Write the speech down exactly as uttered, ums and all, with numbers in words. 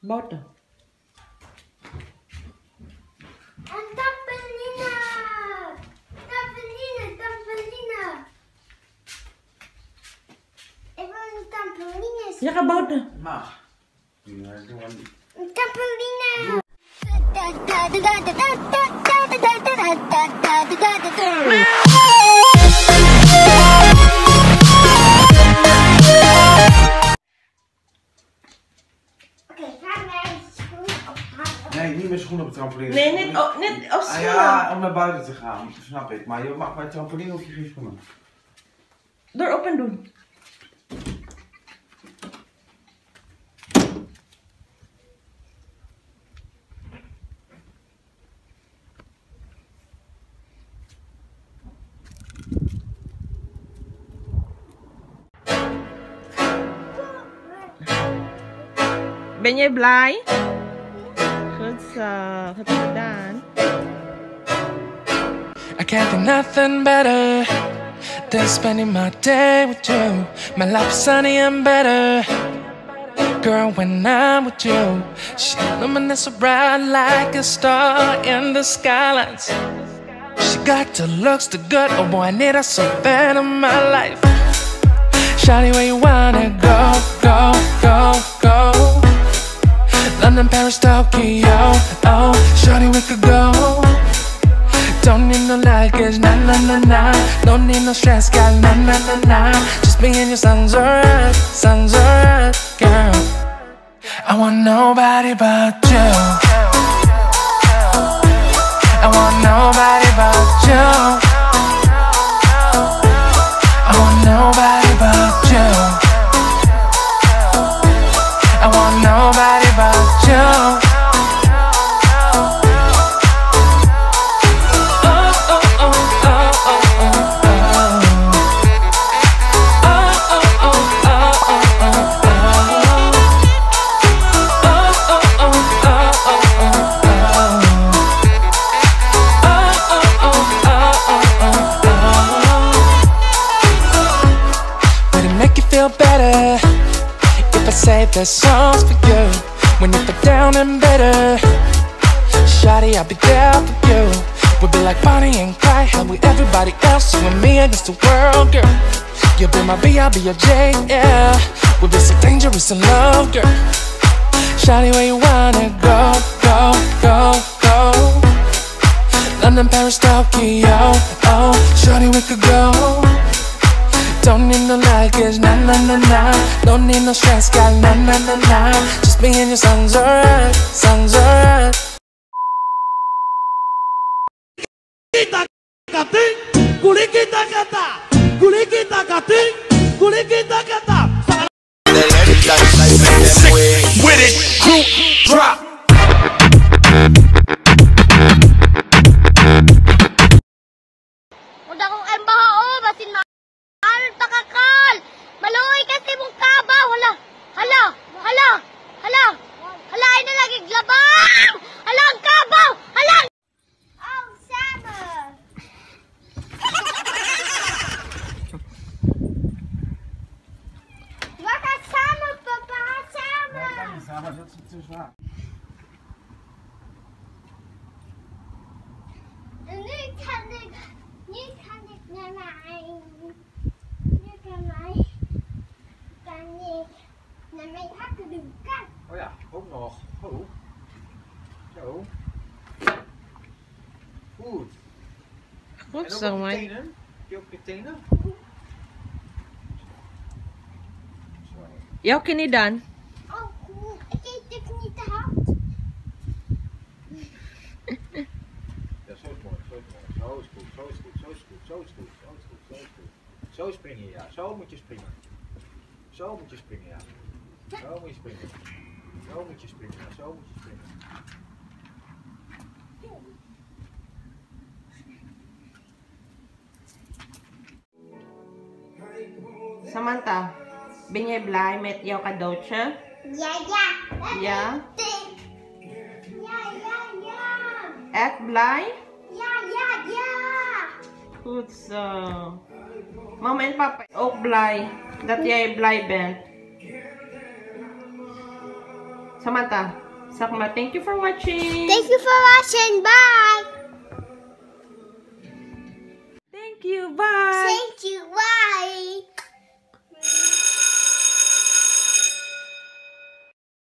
Buiten. Een trampoline! Trampoline, trampoline! Ik wil een trampoline. Ja, ga buiten. Mag. Ja, doe maar niet. Een trampoline! Nee, niet met schoenen op de trampoline. Nee, niet, oh, niet op Ah, schoenen. ja, om naar buiten te gaan, snap ik. Maar je mag bij trampoline of je geen schoenen. Door open doen. Ben jij blij? Goed zo, goed gedaan. I can't think nothing better than spending my day with you. My life is sunny and better, girl, when I'm with you. She illuminates so bright like a star in the skylines. She got the looks, the good, oh boy, I need her so bad in my life. Shawty, where you wanna go, go, go, go? London, Paris, Tokyo, oh, shawty, we could go. Don't need no luggage, nah, nah, nah, nah. Don't need no stress, girl, nah, nah, nah, nah. Just me and your sun's alright, sun's alright, girl. I want nobody but you. I want nobody but you. I want nobody but you. I want nobody but you. Save the songs for you when you feel down and bitter. Shawty, I'll be there for you. We'll be like Bonnie and Clyde, how with everybody else, you and me against the world, girl. You'll be my B, I'll be your J, yeah. We'll be so dangerous in love, girl. Shawty, where you wanna go, go, go, go? London, Paris, Tokyo, oh, shawty, we could go. Don't need no luggage, nah, nah, nah, nah. Don't need no stress, girl, nah, nah, nah, nah. Just me and your sun's alright, sun's alright. Kita kating, kuli kita kata, kuli kita kating, kuli kita kata. Sick with it, group drop. Udah kong ay baho, basin na. Ano takakal? Maluoy kasi mong kabaw. Hala, hala, hala, hala, hala, ay na lagi glabang. Hala, ang kabaw, hala. Oh, summer. Wat gaat samen, papa, gaat samen. Ja, kan niet samen, dat is te zwaar. En nu kan ik, nu kan ik naar mijn... Kan ik naar mijn hakken doen? Kijk. Oh ja, ook nog. Oh. Zo. Goed. Goed En ook zo, op je man. tenen? Heb je ook je tenen? Zo. Jouw knie dan? Oh, cool. Ik eet het niet te hard. Ja, zo is mooi, zo is mooi. Zo is goed, zo is goed, zo is goed, zo is goed, zo is goed, zo is goed. Zo spring je, ja. Zo moet je springen. Zo moet je springen, ja. Zo moet je springen. Zo moet je springen, ja. Zo moet je springen. Samantha, ben jij blij met jouw cadeautje? Ja, ja. Ja? Ja, ja, ja. Echt blij? Ja, ja, ja. Goed zo. Mama en papa is ook blij dat jij blij bent. Samantha, Sakma, thank you for watching. Thank you for watching. Bye. Thank you. Bye.